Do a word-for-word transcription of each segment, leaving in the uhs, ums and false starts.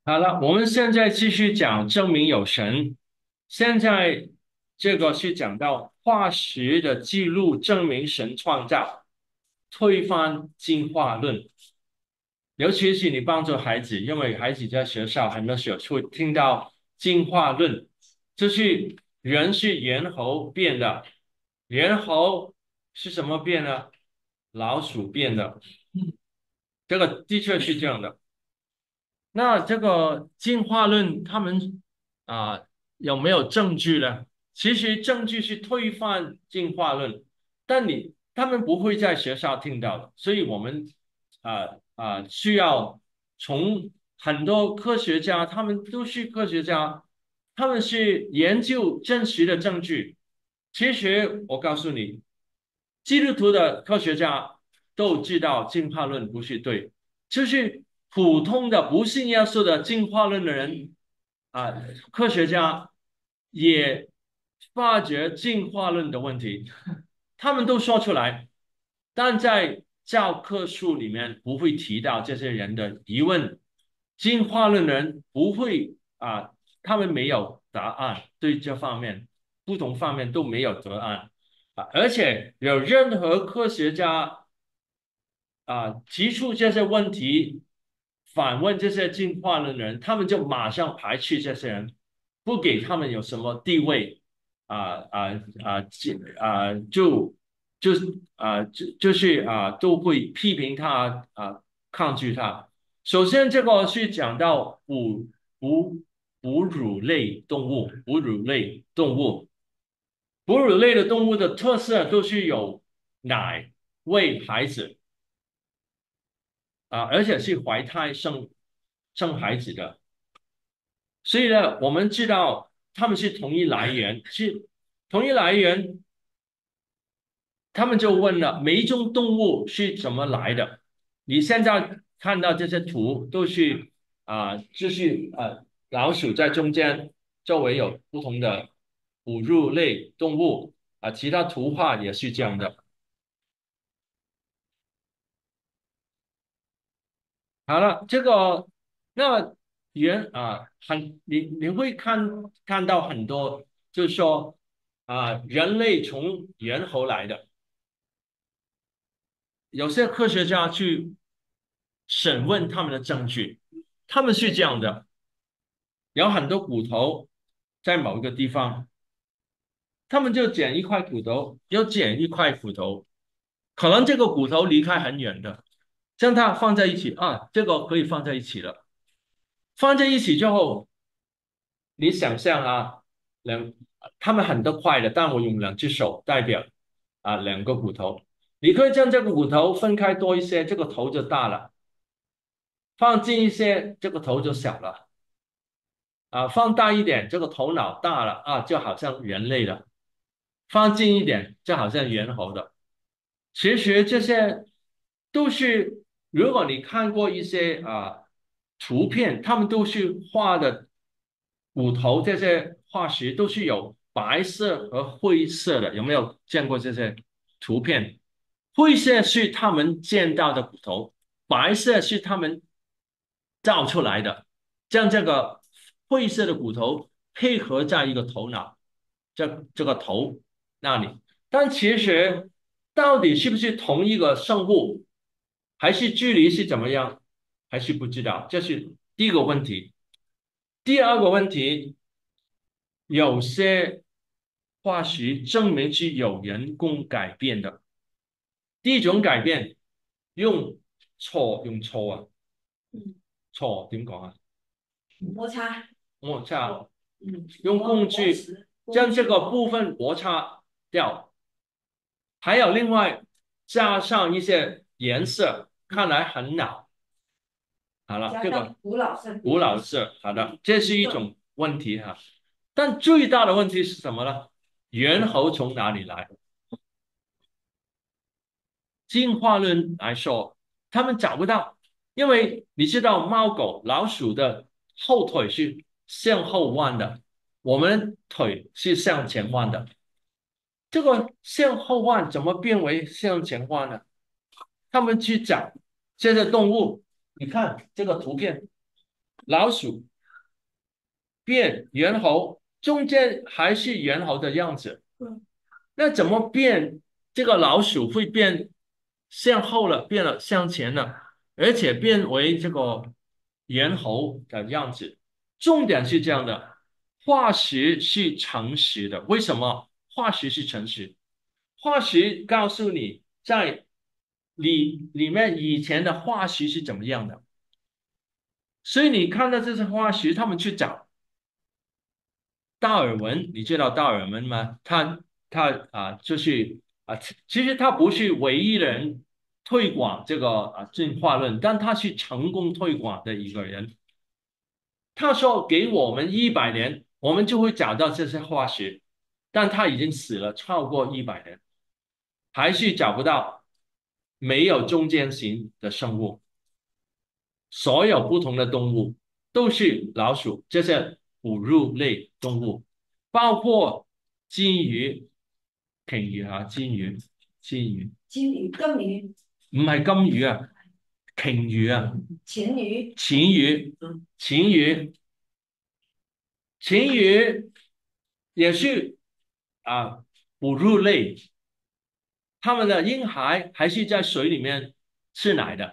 好了，我们现在继续讲证明有神。现在这个是讲到化石的记录证明神创造，推翻进化论。尤其是你帮助孩子，因为孩子在学校很多时候会听到进化论，就是人是猿猴变的，猿猴是什么变的？老鼠变的，这个的确是这样的。那这个进化论，他们啊、有没有证据呢？其实证据是推翻进化论，但你他们不会在学校听到的，所以我们啊啊、需要从很多科学家，他们都是科学家，他们是研究真实的证据。其实我告诉你，基督徒的科学家都知道进化论不是对。就是普通的不信耶稣的进化论的人啊，科学家也发觉进化论的问题，他们都说出来，但在教科书里面不会提到这些人的疑问。进化论的人不会啊，他们没有答案，对这方面不同方面都没有答案啊，而且有任何科学家啊，提出这些问题，反问这些进化论的人，他们就马上排斥这些人，不给他们有什么地位啊啊啊，进啊就就是啊就就是啊都会批评他啊抗拒他。首先，这个是讲到哺哺哺乳类动物，哺乳类动物，哺乳类的动物的特色都是有奶喂孩子。啊，而且是怀胎生生孩子的，所以呢，我们知道他们是同一来源，是同一来源，他们就问了，每一种动物是怎么来的？你现在看到这些图都是啊、就是呃老鼠在中间，周围有不同的哺乳类动物啊，其他图画也是这样的。好了，这个那原啊，很你你会看看到很多，就是说啊，人类从猿猴来的，有些科学家去审问他们的证据，他们是这样的，有很多骨头在某一个地方，他们就捡一块骨头，又捡一块骨头，可能这个骨头离开很远的，将它放在一起啊，这个可以放在一起了。放在一起之后，你想象啊，两他们很多块的，但我用两只手代表啊两个骨头，你可以将这个骨头分开多一些，这个头就大了；放近一些，这个头就小了。啊，放大一点，这个头脑大了啊，就好像人类的；放近一点，就好像猿猴的。其实这些都是，如果你看过一些啊图片，他们都是画的骨头，这些化石都是有白色和灰色的，有没有见过这些图片？灰色是他们见到的骨头，白色是他们造出来的，将这个灰色的骨头配合在一个头脑，这这个头那里。但其实到底是不是同一个生物，还是距离是怎么样，还是不知道，这是第一个问题。第二个问题，有些化石证明是有人工改变的。第一种改变用錯用錯啊， 嗯， 錯點講啊？ 摩擦， 摩擦嗯， 用磨工具磨石，工将这个具， 部分摩擦掉，还有另外加上一些颜色，看来很老。好了， 加这个上古老圣古殿， 老色，好的，这是一种问题哈。但最大的问题是什么呢？猿猴从哪里来？进化论来说，他们找不到，因为你知道猫狗老鼠的后腿是向后弯的，我们腿是向前弯的。这个向后弯怎么变为向前弯呢？他们去找这些动物，你看这个图片， 老鼠变猿猴，中间还是猿猴的样子。 嗯， 那怎么变？这个老鼠会变向后了，变了向前了，而且变为这个猿猴的样子。重点是这样的，化石是诚实的。为什么化石是诚实？化石告诉你，在里里面以前的化石是怎么样的。所以你看到这些化石，他们去找达尔文，你知道达尔文吗？他他啊，就是啊，其其实他不是唯一的人推广这个啊进化论，但他是成功推广的一个人。他说给我们一百年，我们就会找到这些化石，但他已经死了超过一百年，还是找不到没有中间型的生物。所有不同的动物都是老鼠，这些哺乳类动物，包括金鱼、鯨鱼啊，金鱼、金鱼， 金鱼、金魚、 唔係金魚啊，鯨魚啊， 錢魚， 旗鱼，旗鱼，旗鱼也是啊哺乳类，它们的婴孩还是在水里面吃奶的。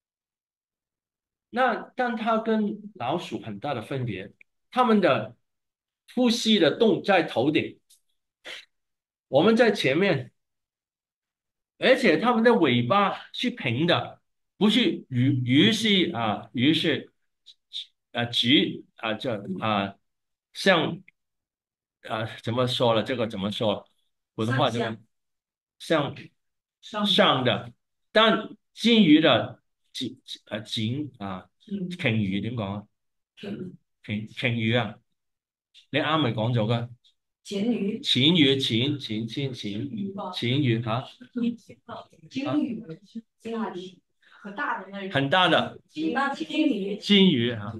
那但它跟老鼠很大的分别，它们的呼吸的洞在头顶，我们在前面，而且它们的尾巴是平的，不是鱼鱼是啊鱼是啊直啊这啊像啊怎么说了？这个怎么说？普通话这个像上上的，但金鱼的颈啊颈啊鯨魚點講啊？ 錢鯨鯨魚啊，你啱咪講咗噶？ 錢魚， 錢魚錢錢錢錢錢魚吓， 金魚，金魚，很大的那種， 很大的金金魚， 金鱼啊，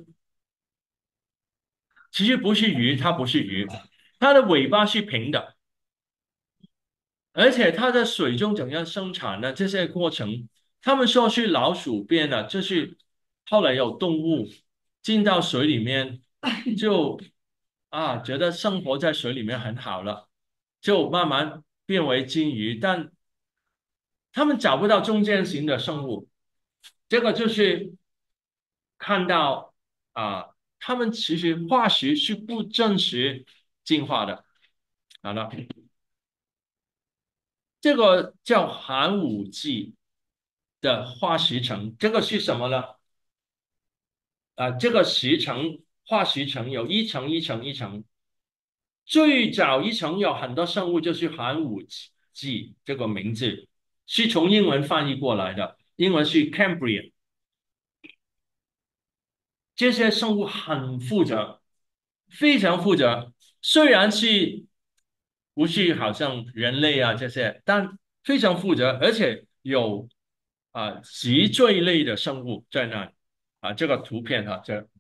其实不是鱼，它不是鱼，它的尾巴是平的，而且它在水中怎样生产的这些过程，他们说是老鼠变的，就是后来有动物进到水里面，就啊觉得生活在水里面很好了，就慢慢变为金鱼，但他们找不到中间型的生物，这个就是看到啊，他们其实化石是不证实进化的。好了，这个叫寒武纪的化石层，这个是什么呢？啊，这个石层化石层有一层一层一层，最早一层有很多生物，就是寒武纪这个名字是从英文翻译过来的，英文是 Cambrian。这些生物很复杂，非常复杂。虽然是不是好像人类啊这些，但非常复杂，而且有啊脊椎类的生物在那里啊。这个图片哈、这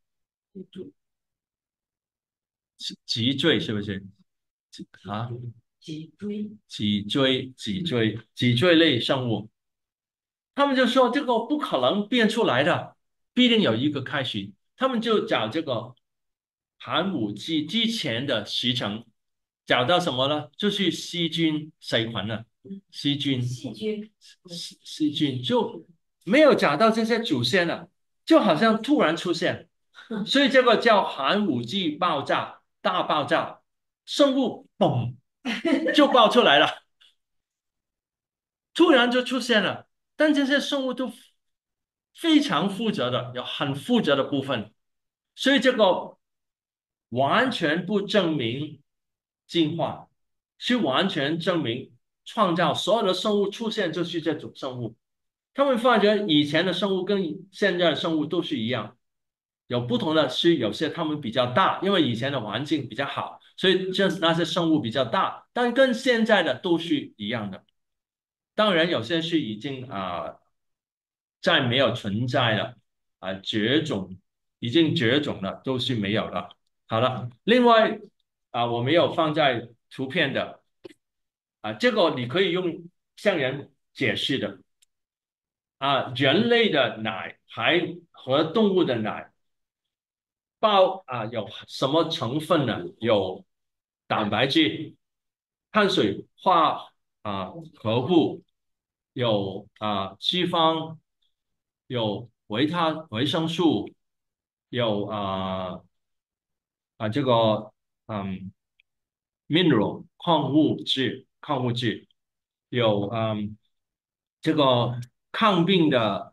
脊椎是不是啊？ 脊椎， 脊椎、脊椎、脊椎类生物，他们就说这个不可能变出来的，必定有一个开始。他们就找这个寒武纪之前的石层，找到什么呢？就是细菌、细菌了，细菌、 细菌， 细细菌就没有找到这些祖先了，就好像突然出现，所以这个叫寒武纪爆炸，大爆炸，生物嘣就爆出来了。突然就出现了，但这些生物都非常复杂的，有很复杂的部分，所以这个完全不证明进化，是完全证明创造所有的生物出现就是这种生物。他们发觉以前的生物跟现在的生物都是一样，有不同的是有些它们比较大，因为以前的环境比较好，所以这那些生物比较大，但跟现在的都是一样的。当然，有些是已经啊、呃再没有存在了啊、呃绝种已经绝种了，都是没有了。好了，另外啊、我没有放在图片的啊、这个你可以用向人解释的啊、人类的奶还和动物的奶包啊有什么成分呢？有蛋白质、碳水化啊合物，有啊脂肪，有维他维生素，有啊啊这个嗯 mineral 矿物质矿物质，有嗯这个抗病的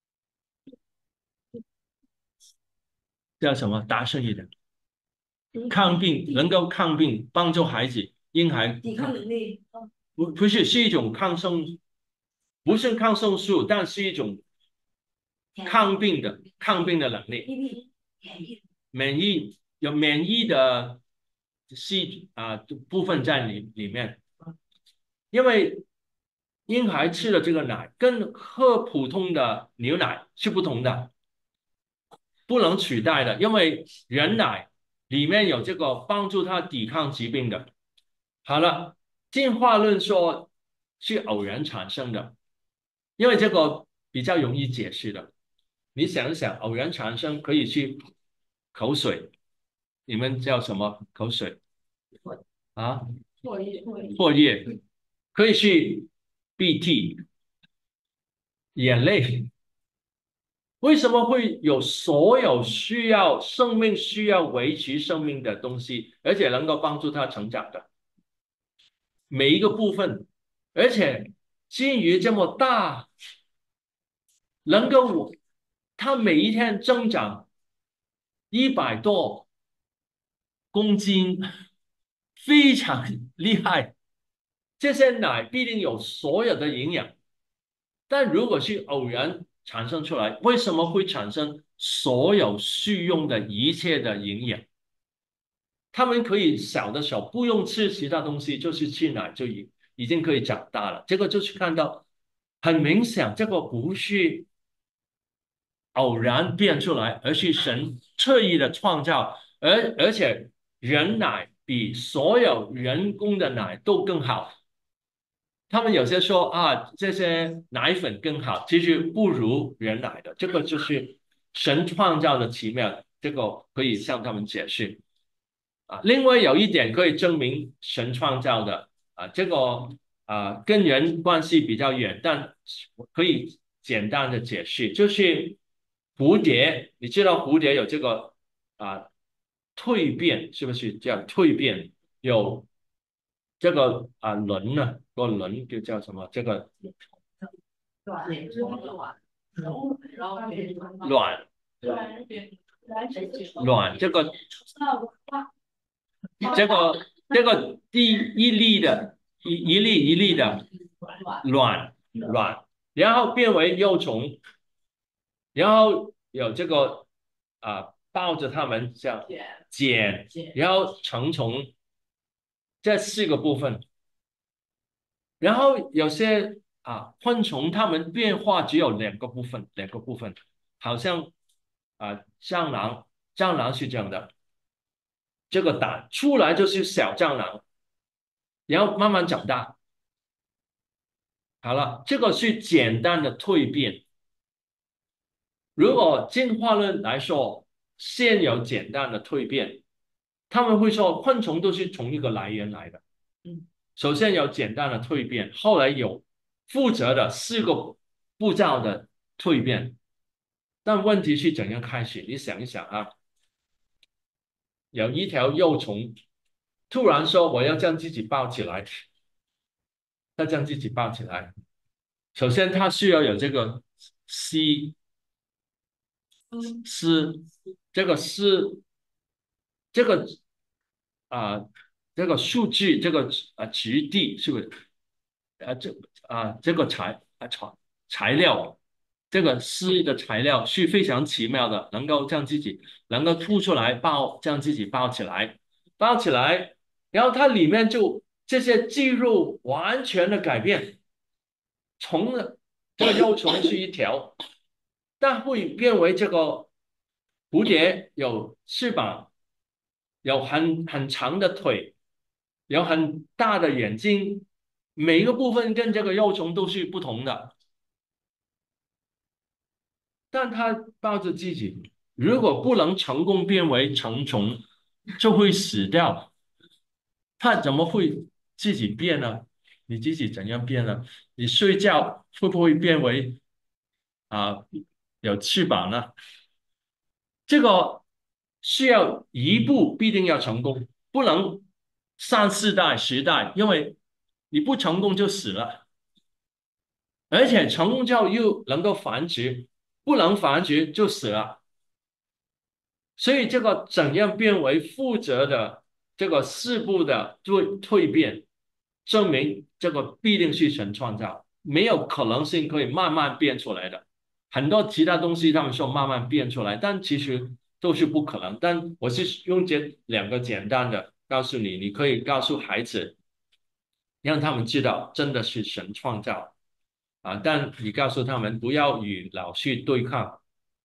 叫什么？大声一点。抗病能够抗病，帮助孩子婴孩抵抗能力， 不不是是一种抗生，不是抗生素，但是一种抗病的抗病的能力，免疫有免疫的细啊部分在里里面，因为婴孩吃的这个奶跟喝普通的牛奶是不同的，不能取代的，因为人奶里面有这个帮助他抵抗疾病的。好了，进化论说是偶然产生的，因为这个比较容易解释的。你想一想，偶然产生可以去口水，你们叫什么口水啊？ 唾液， 唾液可以去鼻涕、眼泪。为什么会有所有需要生命需要维持生命的东西，而且能够帮助它成长的每一个部分，而且金鱼这么大，能够它每一天增长一百多公斤，非常厉害。这些奶必定有所有的营养，但如果是偶然产生出来，为什么会产生所有需用的一切的营养？他们可以小的时候不用吃其他东西，就是吃奶就已已经可以长大了。这个就是看到很明显，这个不是偶然变出来，而是神特意的创造，而而且人奶比所有人工的奶都更好。他们有些说啊，这些奶粉更好，其实不如人奶的。这个就是神创造的奇妙，这个可以向他们解释啊。另外有一点可以证明神创造的啊，这个啊跟人关系比较远，但可以简单的解释，就是蝴蝶，你知道蝴蝶有这个啊蜕变，是不是叫蜕变？有这个啊轮呢，个轮就叫什么？这个卵，卵，然后卵卵，这个这个这个第一粒的一一粒一粒的卵卵，然后变为幼虫，然后有这个啊抱着它们这样茧，然后成虫，这四个部分。然后有些啊昆虫它们变化只有两个部分，两个部分，好像啊蟑螂，蟑螂是这样的，这个蛋出来就是小蟑螂，然后慢慢长大。好了，这个是简单的蜕变。如果进化论来说，先有简单的蜕变，他们会说昆虫都是从一个来源来的。首先有简单的蜕变，后来有负责的四个步骤的蜕变。但问题是怎样开始？你想一想啊，有一条幼虫突然说我要将自己抱起来，要将自己抱起来。首先它需要有这个吸丝，这个丝，这个啊、这个数据，这个啊质地是不是？啊这啊这个材啊材材料，这个丝的材料是非常奇妙的，能够将自己能够凸出来抱，将自己抱起来，抱起来，然后它里面就这些肌肉完全的改变，从这个幼虫是一条，但会变为这个蝴蝶有翅膀，有很很长的腿，有很大的眼睛，每一个部分跟这个幼虫都是不同的。但它抱着自己， 如果不能成功变为成虫，就会死掉。它怎么会自己变呢？你自己怎样变呢？你睡觉会不会变为啊、有翅膀呢？这个需要一步必定要成功，不能三四代、十代，因为你不成功就死了。而且成功之后又能够繁殖，不能繁殖就死了。所以这个怎样变为负责的这个四步的蜕蜕变，证明这个必定是神创造，没有可能性可以慢慢变出来的。很多其他东西他们说慢慢变出来，但其实都是不可能。但我是用这两个简单的告诉你，你可以告诉孩子，让他们知道真的是神创造啊。但你告诉他们不要与老师对抗，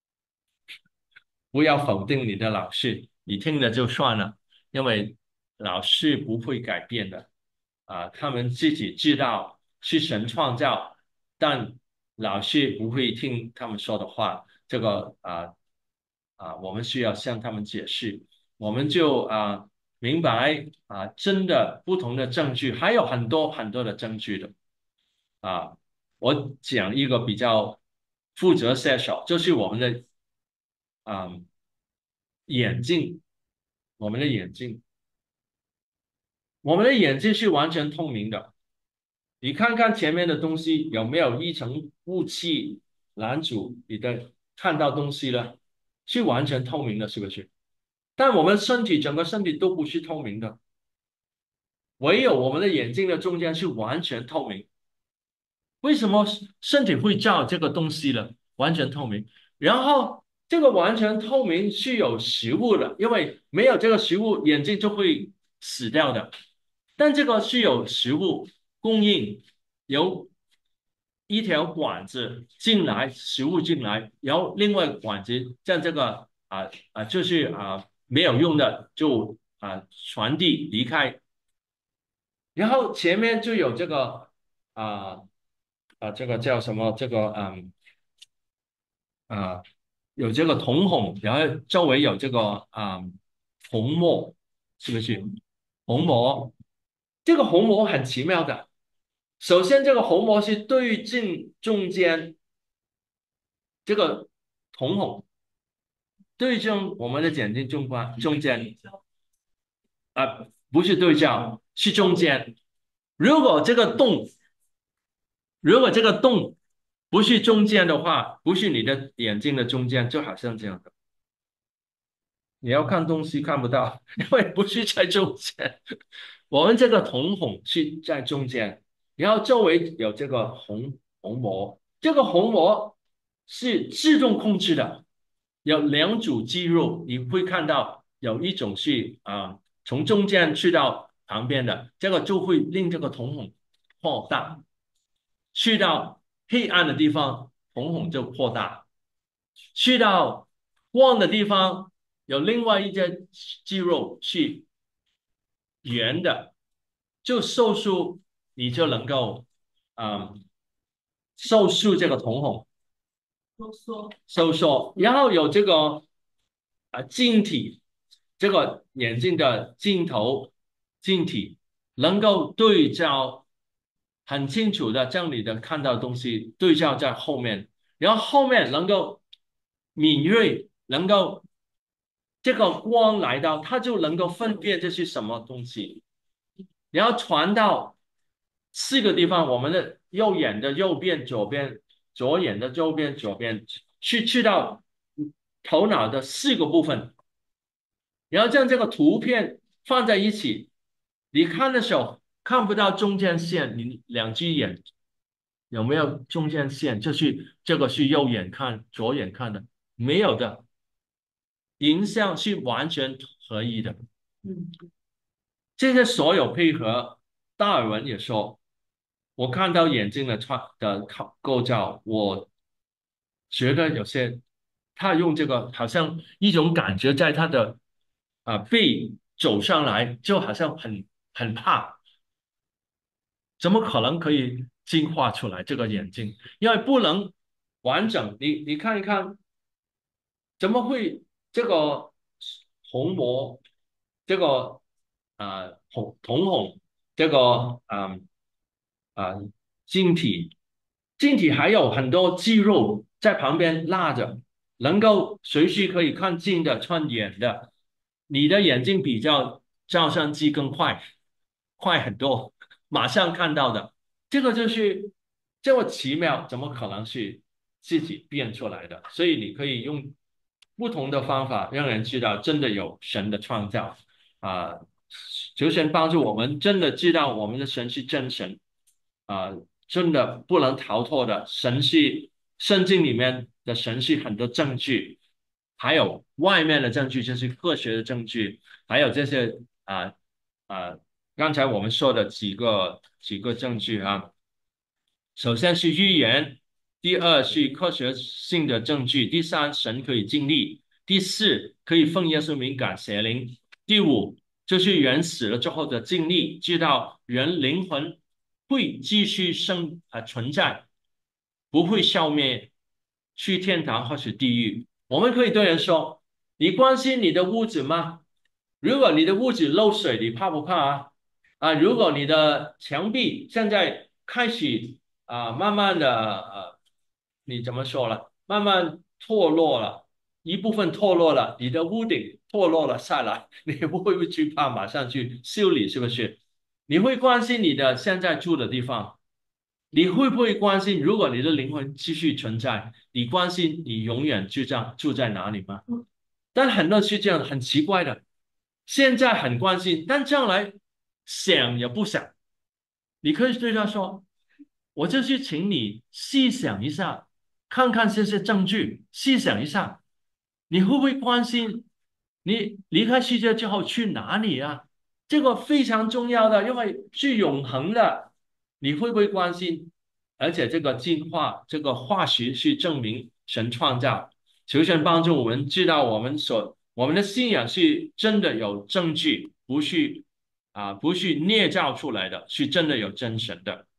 不要否定你的老师，你听了就算了，因为老师不会改变的啊，他们自己知道是神创造，但老师不会听他们说的话，这个啊啊，我们需要向他们解释，我们就啊明白啊，真的不同的证据还有很多很多的证据的啊，我讲一个比较负责些少，就是我们的啊。眼睛，我们的眼睛，我们的眼睛是完全透明的。你看看前面的东西有没有一层雾气拦阻你的看到东西呢？是完全透明的，是不是？但我们身体整个身体都不是透明的，唯有我们的眼睛的中间是完全透明。为什么身体会照这个东西呢？完全透明。然后这个完全透明是有食物的，因为没有这个食物，眼睛就会死掉的。但这个是有食物供应，有一条管子进来，食物进来，然后另外管子将这个啊啊，就是啊没有用的就啊传递离开，然后前面就有这个啊啊这个叫什么？这个嗯啊有这个瞳孔，然后周围有这个啊虹膜，是不是？虹膜这个虹膜很奇妙的。首先，这个虹膜是对正中间这个瞳孔对正我们的眼睛中间中间啊，不是对焦，是中间。如果这个洞，如果这个洞不是中间的话，不是你的眼睛的中间，就好像这样的，你要看东西看不到，因为不是在中间。我们这个瞳孔是在中间，然后周围有这个虹虹膜，这个虹膜是自动控制的，有两组肌肉，你会看到有一种是啊、从中间去到旁边的，这个就会令这个瞳孔扩大，去到黑暗的地方，瞳孔就扩大，去到光的地方，有另外一些肌肉是圆的，就收缩，你就能够嗯收缩这个瞳孔。 收缩。 收缩，然后有这个啊镜体，这个眼镜的镜头镜体能够对焦很清楚的将你的看到的东西对焦在后面，然后后面能够敏锐，能够这个光来到，它就能够分辨这是什么东西，然后传到四个地方，我们的右眼的右边、左边。左眼的右边、左边，去去到头脑的四个部分，然后将这个图片放在一起，你看的时候看不到中间线，你两只眼有没有中间线？就是这个是右眼看，左眼看的，没有的，影像是完全合一的。 嗯， 这些所有配合，达尔文也说，我看到眼睛的创的构构造，我觉得有些他用这个好像一种感觉在他的啊、背走上来，就好像很很怕，怎么可能可以进化出来这个眼睛？因为不能完整。你你看一看怎么会这个虹膜，这个啊瞳瞳孔，这个嗯啊晶体，晶体还有很多肌肉在旁边拉着，能够随时可以看近的、看远的。你的眼睛比较照相机更快，快很多，马上看到的。这个就是这么奇妙，怎么可能是自己变出来的？所以你可以用不同的方法让人知道，真的有神的创造啊、求神帮助我们，真的知道我们的神是真神啊、真的不能逃脱的。神是圣经里面的神是很多证据，还有外面的证据，就是科学的证据，还有这些啊啊、刚才我们说的几个几个证据啊。首先是预言，第二是科学性的证据，第三神可以尽力，第四可以奉耶稣名赶邪灵，第五就是人死了之后的经历，知道人灵魂会继续生啊、呃存在，不会消灭，去天堂或是地狱。我们可以对人说：“你关心你的屋子吗？如果你的屋子漏水，你怕不怕啊？啊，如果你的墙壁现在开始啊，慢慢的呃，你怎么说了？慢慢脱落了，一部分脱落了，你的屋顶脱落了下来，你会不会去怕？马上去修理，是不是？你会关心你的现在住的地方？你会不会关心，如果你的灵魂继续存在，你关心你永远就这样住在哪里吗？但很多是这样，很奇怪的。现在很关心，但将来想也不想。你可以对他说：“我就是请你细想一下，看看这些证据，细想一下，你会不会关心你离开世界之后去哪里啊？这个非常重要的，因为是永恒的。你会不会关心？而且这个进化，这个化学是证明神创造。求神帮助我们知道我们所我们的信仰是真的有证据，不是啊，不是捏造出来的，是真的有真神的。